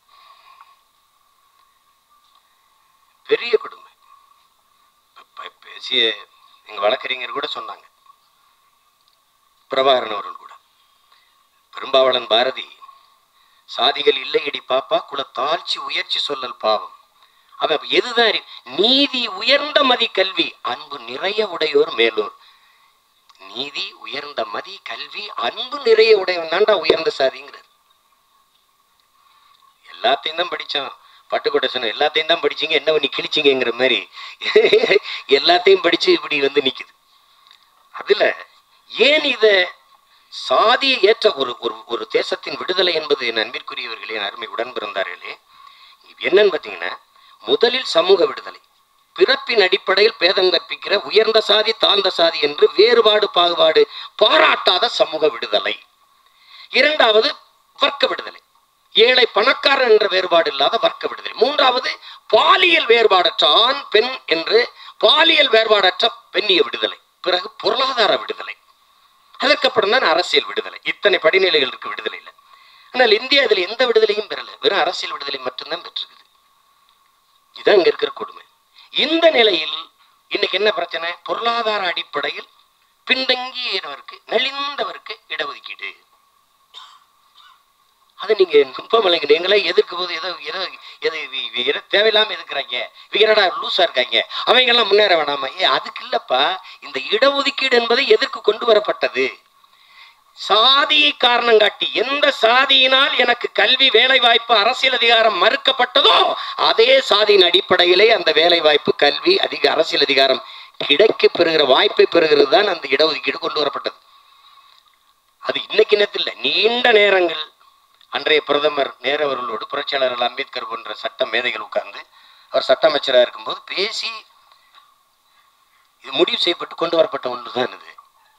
பெரிய கொடுமை. எங்க வழக்கறிஞர் கூட சொன்னாங்க, பிரபாகரன் அவர்கள் கூட. பெரும்பாவளன் பாரதி, சாதிகள் இல்லையடி பாப்பா குல தாழ்ச்சி உயர்ச்சி சொல்லல் பாவம். அவ எதுதான் நீதி உயர்ந்த மதி கல்வி அன்பு நிறைய உடையோர் மேலோர். நீதி உயர்ந்த மதி கல்வி அன்பு நிறைய உடையவன் தான்டா உயர்ந்த சாதிங்கிறார். எல்லாத்தையும் தான் படிச்சோம். பட்டுக்கோட்டை சொன்ன எல்லாத்தையும் தான் படிச்சீங்க, என்ன பண்ணி கிழிச்சிங்கிற மாதிரி எல்லாத்தையும் படிச்சு இப்படி வந்து நிக்குது. அதுல ஏன் இத சாதியை ஏற்ற ஒரு ஒரு தேசத்தின் விடுதலை என்பது என் அன்பிற்குரியவர்களே, என் அருமை உடன் பிறந்தார்களே, என்னன்னு பார்த்தீங்கன்னா, முதலில் சமூக விடுதலை, பிறப்பின் அடிப்படையில் பேதம் கற்பிக்கிற உயர்ந்த சாதி தாழ்ந்த சாதி என்று வேறுபாடு பாகுபாடு பாராட்டாத சமூக விடுதலை. இரண்டாவது வர்க்க விடுதலை, ஏழை பணக்காரன் என்ற வேறுபாடு இல்லாத வர்க்க விடுதலை. மூன்றாவது பாலியல் வேறுபாடற்ற ஆண் பெண் என்று பாலியல் வேறுபாடற்ற பெண்ணிய விடுதலை. பிறகு பொருளாதார விடுதலை, அதற்கப்புறம் தான் அரசியல் விடுதலை. இத்தனை படிநிலைகள் இருக்கு விடுதலையில். ஆனால் இந்தியா இதில் எந்த விடுதலையும் பெறல, வெறும் அரசியல் விடுதலை மட்டும்தான் பெற்றிருக்குது. இதுதான் இங்க இருக்கிற கொடுமை. இந்த நிலையில் இன்னைக்கு என்ன பிரச்சனை? பொருளாதார அடிப்படையில் பின்தங்கியவருக்கு நலிந்தவருக்கு இடஒதுக்கீடு. அதை நீங்க நுட்பமலைங்க, நீங்களே எதிர்க்கும் போது ஏதோ தேவையில்லாம எதிர்க்கிறாங்க, வீரடா லூசா இருக்காங்க, அவங்க எல்லாம் முன்னேற வேணாமா? அதுக்கு இல்லப்பா, இந்த இடஒதுக்கீடு என்பதை எதற்கு கொண்டு வரப்பட்டது? சாதியை காரணம் காட்டி, எந்த சாதியினால் எனக்கு கல்வி வேலை வாய்ப்பு அரசியல் அதிகாரம் மறுக்கப்பட்டதோ அதே சாதியின் அடிப்படையிலே அந்த வேலை வாய்ப்பு கல்வி அரசியல் அதிகாரம் கிடைக்க பெறுகிற வாய்ப்பை பெறுகிறது தான் அந்த இடஒதுக்கீடு கொண்டு வரப்பட்டது. அது இன்னைக்கு நேரத்தில் நீண்ட நேரங்கள் அன்றைய பிரதமர் நேரு அவர்களோடு புரட்சியாளர் அம்பேத்கர் போன்ற சட்ட மேதைகள் உட்கார்ந்து அவர் சட்ட அமைச்சராக இருக்கும்போது பேசி இது முடிவு செய்யப்பட்டு கொண்டு வரப்பட்ட ஒன்றுதான் இது.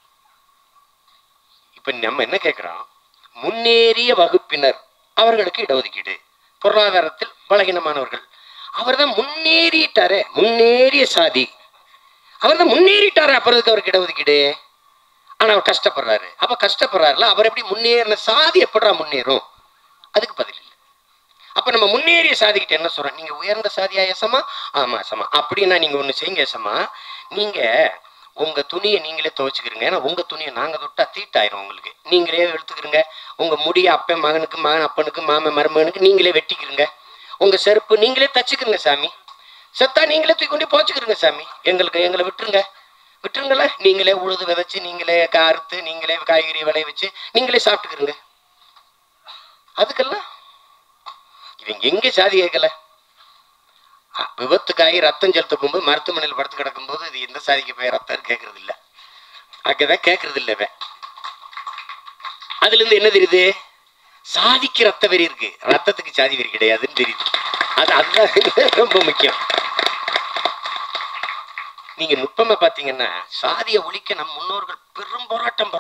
இப்ப நம்ம என்ன கேட்கிறோம்? முன்னேறிய வகுப்பினர் அவர்களுக்கு இடஒதுக்கீடு, பொருளாதாரத்தில் பலகீனமானவர்கள், அவர் தான் முன்னேறிட்டாரு, முன்னேறிய சாதி அவர் தான் முன்னேறிட்டாரு, அப்புறம் அவருக்கு இடஒதுக்கீடு. ஆனா அவர் கஷ்டப்படுறாரு. அப்ப கஷ்டப்படுறாருல, அவர் எப்படி முன்னேறின சாதி எப்படா முன்னேறும்? அதுக்கு பதில் இல்லை. அப்ப நம்ம முன்னேறிய சாதிக்கிட்ட என்ன சொல்றோம்? நீங்க உயர்ந்த சாதியா ஏசமா? ஆமா ஏசமா. அப்படின்னா நீங்க ஒண்ணு செய்யுங்க ஏசமா, நீங்க உங்க துணியை நீங்களே துவைச்சுக்கிறீங்க. ஏன்னா உங்க துணியை நாங்க தொட்டா தீட்டாயிரும் உங்களுக்கு. நீங்களே எடுத்துக்கிறீங்க. உங்க முடிய அப்பன் மகனுக்கு, மகன் அப்பனுக்கு, மாமன் மருமகனுக்கு நீங்களே வெட்டிக்கிறீங்க. உங்க செருப்பு நீங்களே தச்சுக்கிறீங்க சாமி. செத்தா நீங்களே தூக்கி கொண்டு போச்சுக்கிறீங்க சாமி. எங்களை விட்டுருங்கள. நீங்களே உழுது விதைச்சு, நீங்களே அறுத்து, நீங்களே காய்கறி விளைய வச்சு நீங்களே சாப்பிட்டுக்கிறீங்க. அதுக்கெல்லாம் இவங்க எங்க சாதி கேட்கல. விபத்துக்காகி ரத்தம் செலுத்த போகும்போது மருத்துவமனையில் படுத்து கிடக்கும் போது இது எந்த சாதிக்கு போய் ரத்தம் கேட்கறது இல்லை, அங்கதான் கேட்கறது இல்லை. அதுல இருந்து என்ன தெரியுது? சாதிக்கு ரத்த வெறி இருக்கு, ரத்தத்துக்கு சாதி வெறி கிடையாதுன்னு தெரியுது. அதுதான் ரொம்ப முக்கியம். நீங்க நுட்பமா பாத்தீங்கன்னா, சாதியை ஒழிக்க நம் முன்னோர்கள் பெரும் போராட்டம்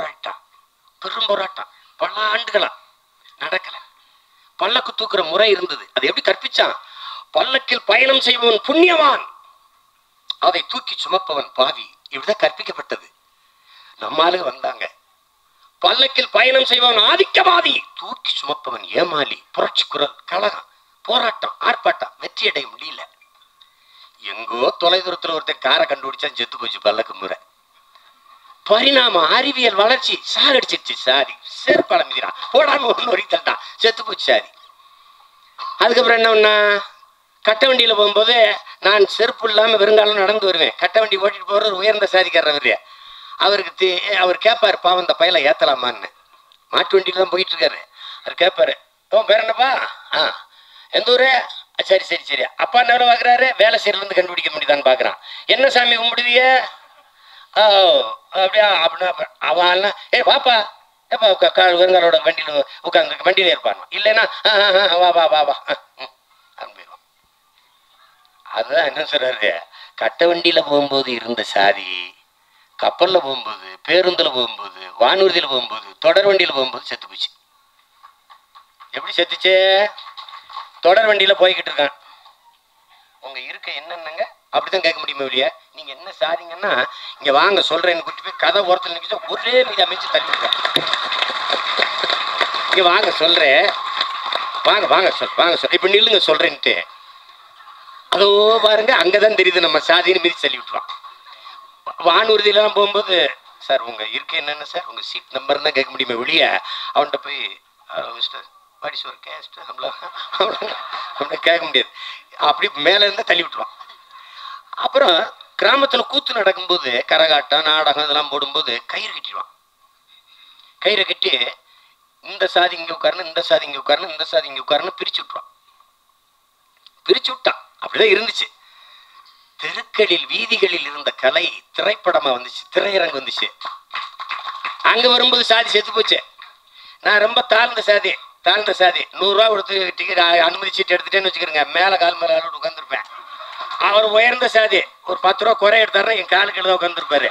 பல ஆண்டுகளா நடக்கல. பல்லக்கு தூக்குற முறை இருந்தது, அது எப்படி கற்பிச்சான்? பல்லக்கில் பயணம் செய்பவன் புண்ணியவான், அதை தூக்கி சுமப்பவன் பாவி. இப்படிதான் கற்பிக்கப்பட்டது. நம்மால வந்தாங்க. பல்லக்கில் பயணம் செய்பவன் ஆதிக்கவாதி, தூக்கி சுமப்பவன் ஏமாளி. புரட்சி குரல், கழகம், போராட்டம், ஆர்ப்பாட்டம், வெற்றி அடைய முடியல. எங்கோ தொலைதூரத்துல ஒருத்தர் காரை கண்டுபிடிச்சா செத்து போச்சு பல்லக்கு முறை. பரிணாம அறிவியல் வளர்ச்சி சாகடிச்சிருச்சு சாதி. செருப்பால மிதிரான் போடாம ஒன்னு ஒரித்தான், செத்து போச்சு சாதி. அதுக்கப்புறம் என்ன ஒண்ணா, கட்ட வண்டியில போகும்போது நான் செருப்பு இல்லாம வெறுங்காலம் நடந்து வருவேன். கட்ட வண்டி ஓட்டிட்டு போற உயர்ந்த சாதிக்காரவர். அவருக்கு அவர் கேட்பாரு, பாவம் இந்த பையலை ஏத்தலாமான்னு. மாட்டு வண்டியில தான் போயிட்டு இருக்காரு. அவர் கேட்பாரு, ஓ பேர் என்னப்பா? எந்த ஊரு? சரி. அப்பா என்ன பாக்குறாரு? வேலை செய்யறதுல இருந்து கண்டுபிடிக்க முடியுதான்னு பாக்குறான். என்ன சாமி கும்பிடுவிய? அப்படியா? அப்படின்னா அவன் வாப்பா வெறுங்காலோட வண்டியில உட்கார்ந்து வண்டியில இருப்பான். இல்லைன்னா வா போயிடுவான். அதுதான் என்ன சொல்றாரு, கட்ட வண்டியில போகும்போது இருந்த சாதி, கப்பல்ல போகும்போது, பேருந்துல போகும்போது, வானூர்தியில போகும்போது, தொடர் வண்டியில போகும்போது செத்து போச்சு. எப்படி செத்துச்சு? தொடர் வண்டியில போய்கிட்டு இருக்கான். உங்க இருக்க என்னென்னங்க அப்படிதான் கேட்க முடியுமா இல்லையா? நீங்க என்ன சாதிங்கன்னா இங்க வாங்க சொல்றேன்னு கூட்டி போய் கதை ஓரத்தில் நினைச்சா ஒரே மீது அமைச்சு தள்ளிவிட்டேன். இங்க வாங்க சொல்றேன், வாங்க சொல் இப்ப நில்லுங்க சொல்றேன்ட்டு. அதோ பாருங்க, அங்கதான் தெரியுது நம்ம சாதின்னு மீதி தள்ளி விட்டுருவான். வானூர்தியெல்லாம் போகும்போது சார் உங்க இருக்கை என்னென்ன சார் உங்க சீட் நம்பர் தான் கேட்க முடியுமே வெளியே அவன்கிட்ட போய் mister what is your caste அவனை கேட்க முடியாது. அப்படி மேலே இருந்தால் தள்ளி விட்டுருவான். அப்புறம் கிராமத்தில் கூத்து நடக்கும்போது கரகாட்டம் நாடகம் இதெல்லாம் போடும்போது கயிறு கட்டிடுவான். கயிறை கட்டி இந்த சாதி இங்கே உட்காரணும், இந்த சாதி இங்கே உட்காரணும், இந்த சாதி இங்கே உட்காரணும் பிரித்து விட்டுருவான். பிரித்து விட்டான். அப்படிதான் இருந்துச்சு. தெருக்களில் வீதிகளில் இருந்த கலை திரைப்படமா வந்துச்சு, திரையரங்கு வந்துச்சு. அங்க வரும்போது சாதி செத்து போச்சு. நான் ரொம்ப தாழ்ந்த சாதி 100 ரூபா கொடுத்து டிக்கெட் அனுமதி சீட்டு எடுத்துட்டேன்னு வச்சுக்கிறேங்க, மேல கால் மேல உட்காந்துருப்பேன். அவர் உயர்ந்த சாதி ஒரு 10 ரூபா குறை எடுத்தாருன்னா என் காலுக்கு எழுத உட்காந்துருப்பாரு.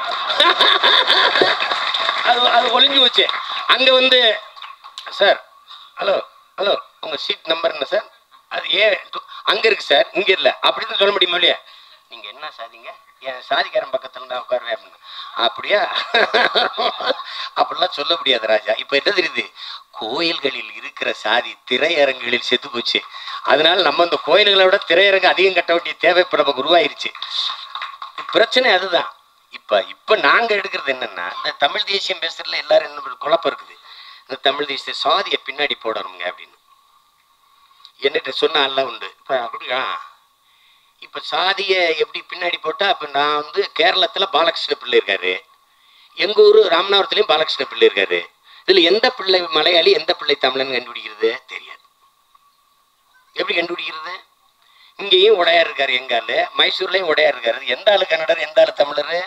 அது ஒளிஞ்சு போச்சு. அங்க வந்து சார் ஹலோ ஹலோ உங்க சீட் நம்பர் என்ன சார், அது ஏன் அங்க இருக்கு சார் இங்க இல்லை அப்படின்னு சொல்ல முடியுமா இல்லையா? நீங்க என்ன சாதிங்க, என் சாதிக்காரன் பக்கத்துல தான் உட்காருவேன் அப்படின்னு. அப்படியா அப்படிலாம் சொல்ல முடியாது ராஜா. இப்ப என்ன தெரியுது, கோயில்களில் இருக்கிற சாதி திரையரங்குகளில் செத்து போச்சு. அதனால நம்ம இந்த கோயில்களை விட திரையரங்கு அதிகம் கட்ட வேண்டிய தேவை இப்ப நமக்கு உருவாயிருச்சு. பிரச்சனை அதுதான். இப்ப நாங்க எடுக்கிறது என்னன்னா, இந்த தமிழ் தேசியம் பேசுறதுல எல்லாரும் என்ன குழப்பம் இருக்குது, இந்த தமிழ் தேசிய சாதியை பின்னாடி போடணுங்க அப்படின்னு என்னட்ட சொன்ன எல்லாம் உண்டு. இப்ப அப்படியா இப்ப சாதியை எப்படி பின்னாடி போட்டா, இப்ப நான் வந்து கேரளத்துல பாலகிருஷ்ண பிள்ளை இருக்காரு, எங்க ஊரு ராமநாதபுரத்துலயும் பாலகிருஷ்ண பிள்ளை இருக்காரு. இதுல எந்த பிள்ளை மலையாளி எந்த பிள்ளை தமிழன் கண்டுபிடிக்கிறது தெரியாது. எப்படி கண்டுபிடிக்கிறது? இங்கேயும் உடையார் இருக்காரு, எங்க ஆளு மைசூர்லயும் உடையார் இருக்காரு. எந்த ஆளு கன்னடர் எந்த ஆளு தமிழரு?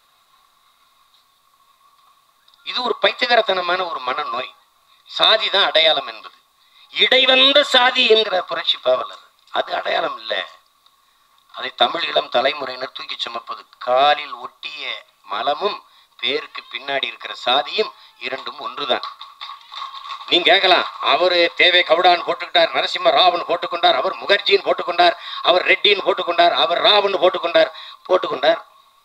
இது ஒரு பைத்தியகாரத்தனமான ஒரு மனநோய். சாதி தான் அடையாளம் என்பது. இடைவந்த சாதி என்கிற புரட்சி பாவலர் அது அடையாளம் இல்லை. அதை தமிழ் இளம் தலைமுறையினர் தூக்கி சுமப்பது. காலில் ஒட்டிய மலமும் பேருக்கு பின்னாடி இருக்கிற சாதியும் இரண்டும் ஒன்றுதான். நீங்க கேட்கலாம், அவரு தேவை கவுடான் போட்டுக்கிட்டார், நரசிம்ம ராவன் போட்டுக்கொண்டார், அவர் முகர்ஜின்னு போட்டுக்கொண்டார், அவர் ரெட்டின்னு போட்டுக்கொண்டார், அவர் ராவன் போட்டுக்கொண்டார்.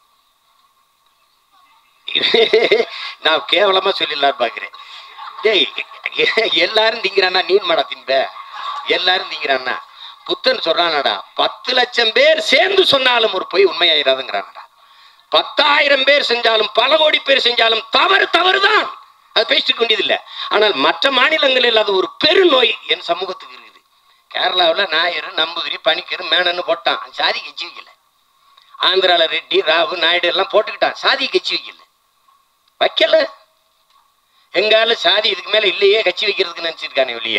நான் கேவலமா சொல்லிடலாம் பாக்குறேன். டேய் எல்லாரும் திங்கிறான்னா நீன் மாடா தின்ப, எல்லாரும் திங்கிறான்னா புத்தன் சொல்றானடா, 10 லட்சம் பேர் சேர்ந்து சொன்னாலும் ஒரு பொய் உண்மையாயிராதுங்கிறானடா. 10,000 பேர் செஞ்சாலும் பல கோடி பேர் செஞ்சாலும் தவறுதான், அது பேசிட்டு வேண்டியதில்லை. ஆனால் மற்ற மாநிலங்களில் அது ஒரு பெருநோய் என் சமூகத்துக்கு இருக்குது. கேரளாவில் நாயர் நம்பூதிரி பணிக்கர் மேனன்னு போட்டான், சாதி கட்சி வைக்கல. ஆந்திராவில் ரெட்டி ராவு நாயுடு எல்லாம் போட்டுக்கிட்டான், சாதி கட்சி வைக்கல. எங்கால சாதி இதுக்கு மேல இல்லையே கட்சி வைக்கிறதுக்கு நினைச்சிருக்கானே வெளிய.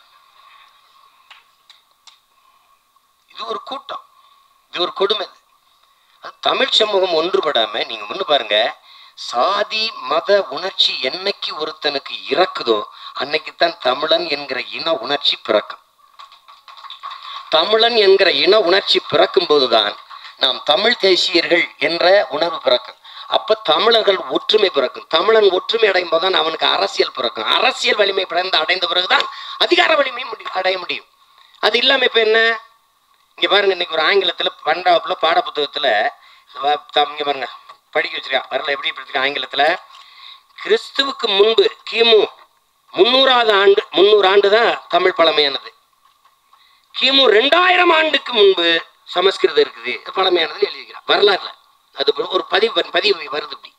இது ஒரு கூட்டம், இது ஒரு கொடுமை. அது தமிழ் சமூகம் ஒன்றுபடாம நீங்க முன்னு பாருங்க, சாதி மத உணர்ச்சி என்னைக்கு ஒருத்தனுக்கு இறக்குதோ அன்னைக்குத்தான் தமிழன் என்கிற இன உணர்ச்சி பிறக்கும். தமிழன் என்கிற இன உணர்ச்சி பிறக்கும் போதுதான் நாம் தமிழ் தேசியர்கள் என்ற உணர்வு பிறக்கும். அப்ப தமிழர்கள் ஒற்றுமை பிறக்கும். தமிழன் ஒற்றுமை அடையும் போதுதான் அவனுக்கு அரசியல் பிறக்கும். அரசியல் வலிமை அடைந்த பிறகுதான் அதிகார வலிமை அடைய முடியும். அது இல்லாம இப்ப என்ன, இங்க பாருங்க, இன்னைக்கு ஒரு ஆங்கிலத்துல 12வது பாட புத்தகத்துல இங்க பாருங்க படிக்க வச்சிருக்கான், வரல எப்படி படிச்சிருக்கான் ஆங்கிலத்துல. கிறிஸ்துவுக்கு முன்பு கிமு 300 ஆண்டு தான் தமிழ் பழமையானது. கிமு 2000 ஆண்டுக்கு முன்பு சமஸ்கிருதம் இருக்குது, பழமையானது எழுதிக்கிறான் வரலாறுல. அது ஒரு பதிவு வருது. இப்படி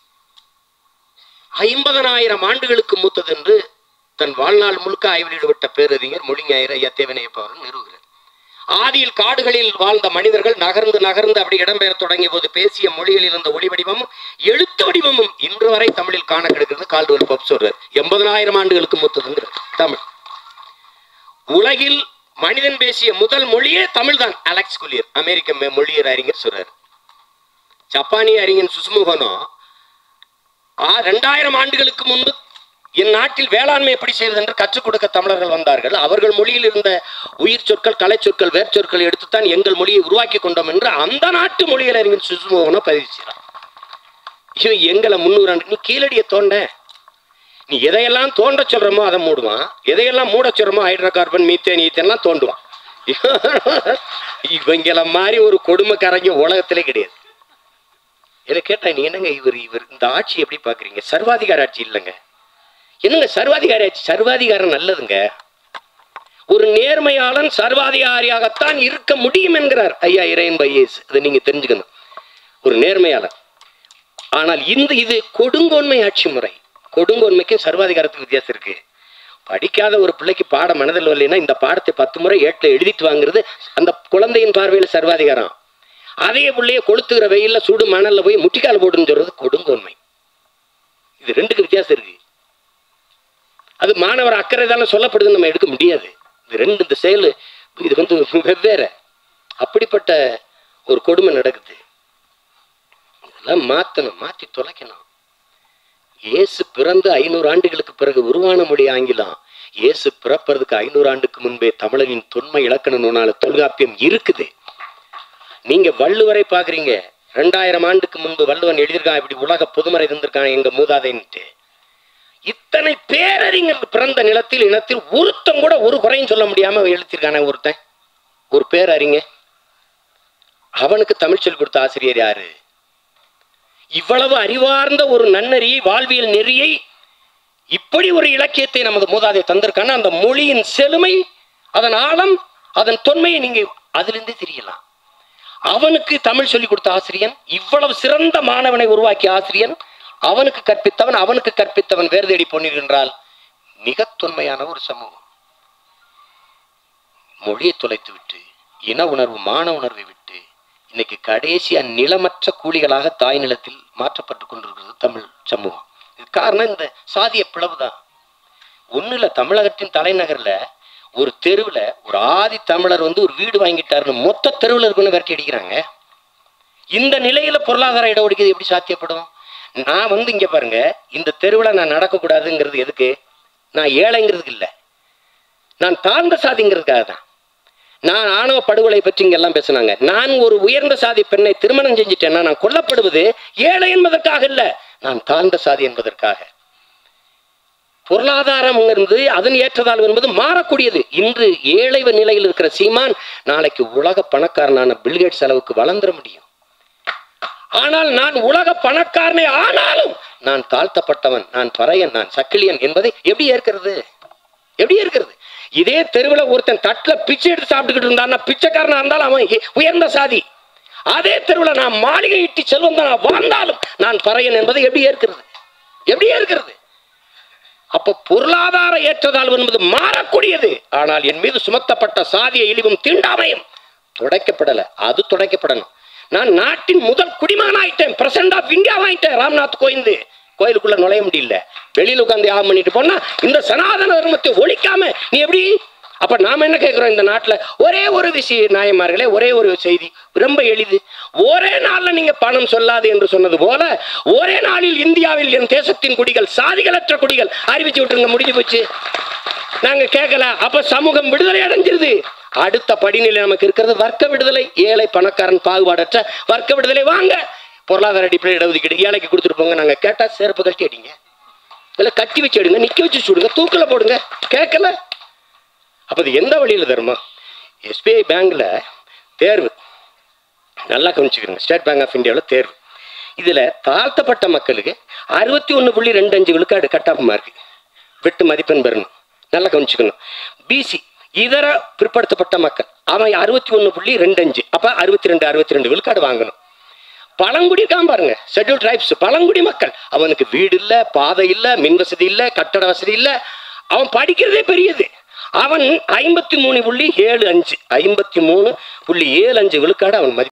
50,000 ஆண்டுகளுக்கு மூத்தது என்று தன் வாழ்நாள் முழுக்க ஆய்வில் ஈடுபட்ட பேரறிஞர் மொழிஞாயிறு ஐயா தேவனையப்ப அவர்கள் நிறுவுகிறார். ஆதியில் காடுகளில் வாழ்ந்த மனிதர்கள் நகர்ந்து அப்படி இடம்பெயர தொடங்கிய போது பேசிய மொழிகளில் இருந்த ஒளி வடிவமும் எழுத்து வடிவமும் இன்று வரை தமிழில் காண கிடைக்கிறது. கால்டுவெல் பப் சொல்றார் 80,000 ஆண்டுகளுக்கு மூத்ததுங்கிற தமிழ். உலகில் மனிதன் பேசிய முதல் மொழியே தமிழ் தான். அலெக்ஸ் குலியர் அமெரிக்க மொழியர் அறிஞர் சொல்றார். ஜப்பானிய அறிஞர் சுசுமுகனோ 2000 ஆண்டுகளுக்கு முன்பு என் நாட்டில் வேளாண்மை எப்படி செய்வது என்று கற்றுக் கொடுக்க தமிழர்கள் வந்தார்கள். அவர்கள் மொழியில் இருந்த உயிர் சொற்கள், கலை சொற்கள், வேர்ச்சொற்கள் எடுத்துத்தான் எங்கள் மொழியை உருவாக்கி கொண்டோம் என்று அந்த நாட்டு மொழியில் அறிஞர் சுசுமுகனோ பதிவு செய்கிறார். இவன் எங்களை 300 ஆண்டு, நீ கீழடியை தோண்ட, நீ எதையெல்லாம் தோண்ட சொல்றமோ அதை மூடுவான், எதையெல்லாம் மூட சொல்றமோ ஹைட்ரோ கார்பன் மீத்தேன் ஈத்தேன்லாம் தோண்டுவான். இவங்கள மாதிரி ஒரு கொடுமைக்காரங்க உலகத்திலே கிடையாது. இதை கேட்டா நீ என்னங்க இவர் இந்த ஆட்சி எப்படி பாக்குறீங்க? சர்வாதிகார ஆட்சி இல்லைங்க. என்னங்க சர்வாதிகாரி ஆட்சி? சர்வாதிகாரம் நல்லதுங்க. ஒரு நேர்மையாளன் சர்வாதிகாரியாகத்தான் இருக்க முடியும் என்கிறார் ஐயா இறையன்பு ஐஏஎஸ். அதை நீங்க தெரிஞ்சுக்கணும். ஒரு நேர்மையாளன் ஆனால் இது கொடுங்கோன்மை ஆட்சி முறை. கொடுங்கோன்மைக்கும் சர்வாதிகாரத்துக்கு வித்தியாசம் இருக்கு. படிக்காத ஒரு பிள்ளைக்கு பாடம் மனதில் வரலைன்னா இந்த பாடத்தை 10 முறை ஏட்டில் எழுதிட்டு வாங்குறது அந்த குழந்தையின் பார்வையில் சர்வாதிகாரம். அதே பிள்ளைய கொளுத்துகிற வெயில்ல சுடு மணல்ல போய் முட்டிக்கால் போட்டுன்னு சொல்றது கொடுங்கோன்மை. இது ரெண்டுக்கு வித்தியாசம் இருக்கு. அது மாணவர் அக்கறை தானே சொல்லப்படுதுன்னு நம்ம எடுக்க முடியாது. இது ரெண்டு, இந்த செயல் இது வெவ்வேறு. அப்படிப்பட்ட ஒரு கொடுமை நடக்குது. இதெல்லாம் மாற்றணும், மாற்றி தொலைக்கணும். இயேசு பிறந்து 500 ஆண்டுகளுக்கு பிறகு உருவான மொழி ஆங்கிலம். இயேசு பிறப்பதற்கு 500 ஆண்டுக்கு முன்பே தமிழனின் தொன்மை இலக்கண நூலான தொல்காப்பியம் இருக்குது. நீங்க வள்ளுவரை பாக்குறீங்க, 2000 ஆண்டுக்கு முன்பு வள்ளுவன் எழுதியிருக்கான், இப்படி உலக பொதுமறை இருந்திருக்கான் எங்க மூதாதைன்ட்டு. இத்தனை பேரறிஞர் பிறந்த நிலத்தில் இனத்தில் ஒருத்தம் கூட ஒரு குறையும் சொல்ல முடியாம எழுத்திருக்கான ஒருத்தன், ஒரு பேரறிஞ. அவனுக்கு தமிழ் சொல்லி கொடுத்த ஆசிரியர் யாரு? இவ்வளவு அறிவார்ந்த ஒரு நன்னறியை, வாழ்வியல் நெறியை, இப்படி ஒரு இலக்கியத்தை நமது மூதாதை தந்திருக்கான. அந்த மொழியின் செழுமை, அதன் ஆழம், அதன் தொன்மையை நீங்க அதிலிருந்தே தெரியலாம். அவனுக்கு தமிழ் சொல்லி கொடுத்த ஆசிரியன், இவ்வளவு சிறந்த மாணவனை உருவாக்கிய ஆசிரியன், அவனுக்கு கற்பித்தவன் வேறு தேடி போனீர்கள். மிக தொன்மையான ஒரு சமூகம். மொழியை தொலைத்து விட்டு, இன உணர்வு, மான உணர்வை விட்டு இன்னைக்கு கடைசியா நிலமற்ற கூலிகளாக தாய் நிலத்தில் மாற்றப்பட்டு கொண்டிருக்கிறது தமிழ் சமூகம். இது காரணம் இந்த சாதிய பிளவுதான். ஒண்ணு இல்ல, தமிழகத்தின் தலைநகர்ல ஒரு தெருவுல ஒரு ஆதி தமிழர் ஒரு வீடு வாங்கிட்டாருன்னு மொத்த தெருவில் இருக்குன்னு விரட்டி அடிக்கிறாங்க. இந்த நிலையில பொருளாதார இடஒதுக்கீடு எப்படி சாத்தியப்படும்? நான் இங்க பாருங்க, இந்த தெருவில் நான் நடக்கக்கூடாதுங்கிறது எதுக்கு? நான் ஏழைங்கிறதுக்கு இல்லை, நான் தாழ்ந்த சாதிங்கிறதுக்காக தான். நான் ஆணவ படுகொலை பற்றி இங்க எல்லாம் பேசினாங்க. நான் ஒரு உயர்ந்த சாதி பெண்ணை திருமணம் செஞ்சுட்டேன்னா நான் கொல்லப்படுவது ஏழை என்பதற்காக இல்ல, நான் தாழ்ந்த சாதி என்பதற்காக. பொருளாதாரம் அதன் ஏற்றதாழ்வு என்பது மாறக்கூடியது. இன்று ஏழை நிலையில் இருக்கிற சீமான் நாளைக்கு உலக பணக்காரனான பில்கேட்ஸ் அளவுக்கு வளர்ந்துட முடியும். ஆனால் நான் உலக பணக்காரனே ஆனாலும் நான் தாழ்த்தப்பட்டவன், நான் பறையன், நான் சக்கிலியன் என்பதை எப்படி ஏற்கிறது? எப்படி இருக்கிறது? இதே தெருவில் ஒருத்தன் தட்டுல பிச்சை எடுத்து சாப்பிட்டுக்கிட்டு இருந்தான்னா பிச்சைக்காரனா இருந்தாலும் அவன் உயர்ந்த சாதி. அதே தெருவில் நான் மாளிகை இட்டு செல்வந்தனா வாழ்ந்தாலும் நான் பறையன் என்பதை எப்படி ஏற்கிறது? எப்படி ஏற்கிறது? அப்ப பொருளாதார ஏற்றதாழ்வு என்பது மாறக்கூடியது. ஆனால் என் மீது சுமத்தப்பட்ட சாதிய இழிவும் தீண்டாமையும் துடைக்கப்படல. அது துடைக்கப்படணும். நான் நாட்டின் முதல் குடிமகன் ஆயிட்டேன், பிரசிடென்ட் ஆஃப் இந்தியா ஆயிட்டேன். ராம்நாத் கோவிந்த் கோயிலுக்குள்ள நுழைய முடியல, வெளியில உட்காந்து யாகம் பண்ணிட்டு போனா இந்த சனாதன தர்மத்தை ஒழிக்காம நீ எப்படி? அப்ப நாம என்ன கேட்கிறோம்? இந்த நாட்டுல ஒரே ஒரு விஷயம் நாயன்மார்களே, ஒரே ஒரு செய்தி ரொம்ப எளிது. ஒரே நாள்ல நீங்க பணம் சொல்லாது என்று சொன்னது போல ஒரே நாளில் இந்தியாவில் என் தேசத்தின் குடிகள், சாதிகளற்ற குடிகள் அறிவிச்சு விட்டுருங்க, முடிஞ்சு போச்சு. நாங்க கேட்கல. அப்ப சமூகம் விடுதலை அடைஞ்சிருது. அடுத்த படிநிலை நமக்கு இருக்கிறது வர்க்க விடுதலை. ஏழை பணக்காரன் பாகுபாடற்ற வர்க்க விடுதலை. வாங்க, பொருளாதார அடிப்படை இடஒதுக்கீடு ஏழைக்கு கொடுத்துட்டு போங்க. நாங்க கேட்டா செருப்பு கட்டி அடிங்க, இல்லை கட்டி வச்சு எடுங்க, நிக்க வச்சு சுடுங்க, தூக்கில போடுங்க. கேட்கல. அப்ப இது எந்த வழியில தருமா? எஸ்பிஐ பேங்க்ல தேர்வு நல்லா கவனிச்சுக்கிறோங்க. ஸ்டேட் பேங்க் ஆஃப் இந்தியாவில் தேர்வு. இதுல தாழ்த்தப்பட்ட மக்களுக்கு 61.25 விழுக்காடு கட் ஆஃப் மார்க் விட்டு மதிப்பெண் பெறணும். நல்லா கவனிச்சுக்கணும். பிசி இதர பிற்படுத்தப்பட்ட மக்கள் அவன் 61.25, அப்ப 62 விழுக்காடு வாங்கணும். பழங்குடி இருக்கான் பாருங்க, ஷெட்யூல் டிரைப்ஸ், பழங்குடி மக்கள், அவனுக்கு வீடு இல்ல, பாதை இல்ல, மின் வசதி இல்ல, கட்டட வசதி இல்ல, அவன் படிக்கிறதே பெரியது. அவன் 53.75 விழுக்காடு அவன் மதிப்பு